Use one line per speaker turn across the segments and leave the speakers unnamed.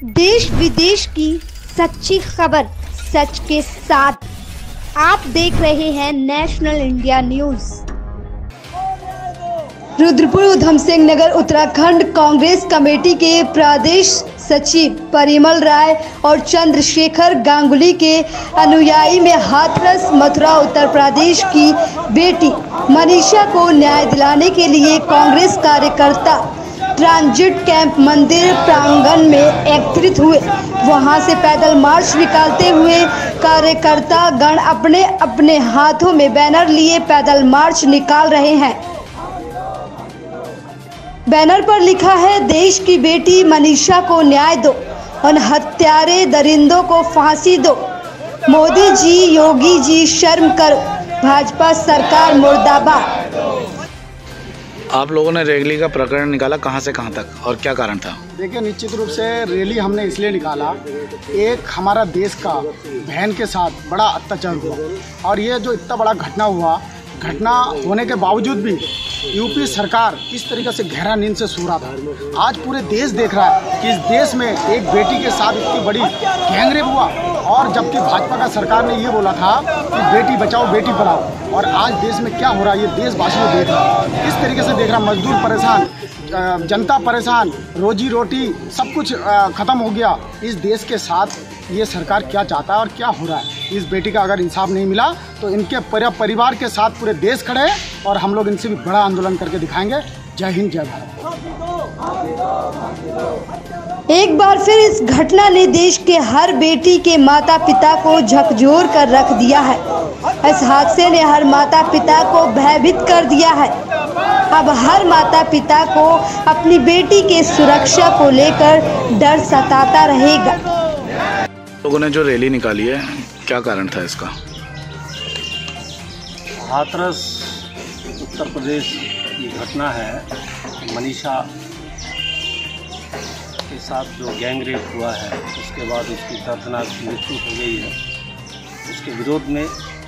देश विदेश की सच्ची खबर सच के साथ। आप देख रहे हैं national India news. Rudrapur Udham Singh Nagar Uttarakhand Congress committee के प्रदेश सचिव परिमल राय और चंद्रशेखर गांगुली के अनुयायी में हाथरस मथुरा उत्तर प्रदेश की बेटी मनीषा को न्याय दिलाने के लिए कांग्रेस कार्यकर्ता ट्रांजिट कैंप मंदिर प्रांगण में एकत्रित हुए। वहां से पैदल मार्च निकालते हुए कार्यकर्ता गण अपने अपने हाथों में बैनर लिए पैदल मार्च निकाल रहे हैं। बैनर पर लिखा है, देश की बेटी मनीषा को न्याय दो, उन हत्यारे दरिंदों को फांसी दो। मोदी जी, योगी जी शर्म करो, भाजपा सरकार मुर्दाबाद।
आप लोगों ने रैली का प्रकरण निकाला, कहां से कहां तक और क्या कारण था?
देखिए, निश्चित रूप से रैली हमने इसलिए निकाला, एक हमारा देश का बहन के साथ बड़ा अत्याचार हुआ और ये जो इतना बड़ा घटना होने के बावजूद भी यूपी सरकार इस तरीके से गहरा नींद से सो रहा था। आज पूरे देश देख रहा है कि इस देश में एक बेटी के साथ इतनी बड़ी गैंगरेप हुआ और जबकि भाजपा का सरकार ने ये बोला था कि बेटी बचाओ बेटी पढ़ाओ, और आज देश में क्या हो रहा है ये देशवासी को देख रहा है। इस तरीके से देख रहा, मजदूर परेशान, जनता परेशान, रोजी रोटी सब कुछ खत्म हो गया। इस देश के साथ ये सरकार क्या चाहता है और क्या हो रहा है? इस बेटी का अगर इंसाफ नहीं मिला तो इनके परिवार के साथ पूरे देश खड़े हैं और हम लोग इनसे भी बड़ा आंदोलन करके दिखाएंगे। जय हिंद, जय भारत।
एक बार फिर इस घटना ने देश के हर बेटी के माता पिता को झकझोर कर रख दिया है। इस हादसे ने हर माता पिता को भयभीत कर दिया है। अब हर माता पिता को अपनी बेटी के सुरक्षा को लेकर डर सताता रहेगा।
लोगों ने जो रैली निकाली है, क्या कारण था इसका?
हाथरस उत्तर प्रदेश की घटना है। मनीषा के साथ जो गैंगरेप हुआ है, उसके बाद उसकी दर्दनाक मृत्यु हो गई है। उसके विरोध में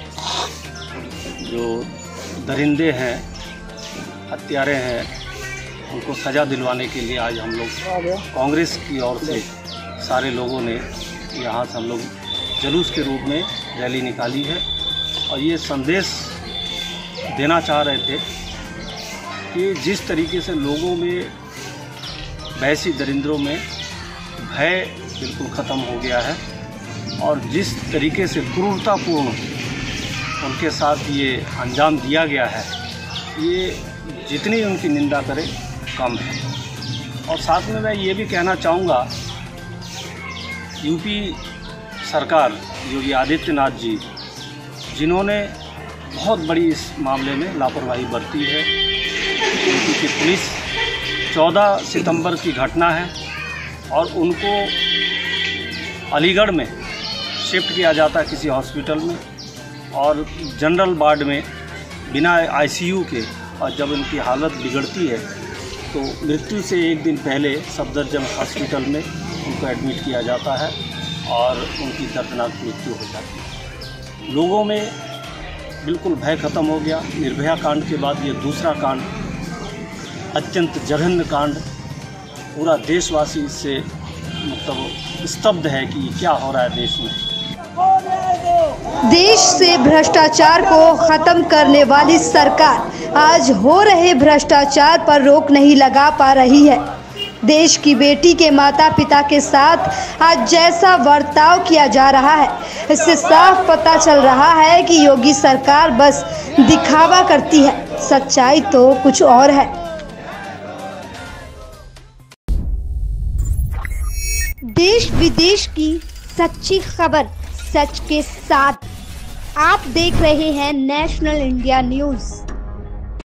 जो दरिंदे हैं, हत्यारे हैं, उनको सज़ा दिलवाने के लिए आज हम लोग कांग्रेस की ओर से सारे लोगों ने यहाँ से हम लोग जुलूस के रूप में रैली निकाली है और ये संदेश देना चाह रहे थे कि जिस तरीके से लोगों में वैसी दरिंदरों में भय बिल्कुल ख़त्म हो गया है और जिस तरीके से क्रूरतापूर्ण उनके साथ ये अंजाम दिया गया है, ये जितनी उनकी निंदा करें कम है। और साथ में मैं ये भी कहना चाहूँगा, यूपी सरकार योगी आदित्यनाथ जी, जिन्होंने बहुत बड़ी इस मामले में लापरवाही बरती है। यूपी की पुलिस 14 सितंबर की घटना है और उनको अलीगढ़ में शिफ्ट किया जाता है किसी हॉस्पिटल में और जनरल वार्ड में बिना आईसीयू के, और जब उनकी हालत बिगड़ती है तो मृत्यु से एक दिन पहले सफदरजंग हॉस्पिटल में उनको एडमिट किया जाता है और उनकी दर्दनाक मृत्यु हो जाती है। लोगों में बिल्कुल भय ख़त्म हो गया। निर्भया कांड के बाद ये दूसरा कांड, अत्यंत जघन्य कांड। पूरा देशवासी इससे मतलब स्तब्ध है कि क्या हो रहा है देश में।
देश से भ्रष्टाचार को खत्म करने वाली सरकार आज हो रहे भ्रष्टाचार पर रोक नहीं लगा पा रही है। देश की बेटी के माता पिता के साथ आज जैसा बर्ताव किया जा रहा है, इससे साफ पता चल रहा है कि योगी सरकार बस दिखावा करती है, सच्चाई तो कुछ और है। देश विदेश की सच्ची खबर सच के साथ। आप देख रहे हैं नेशनल इंडिया न्यूज।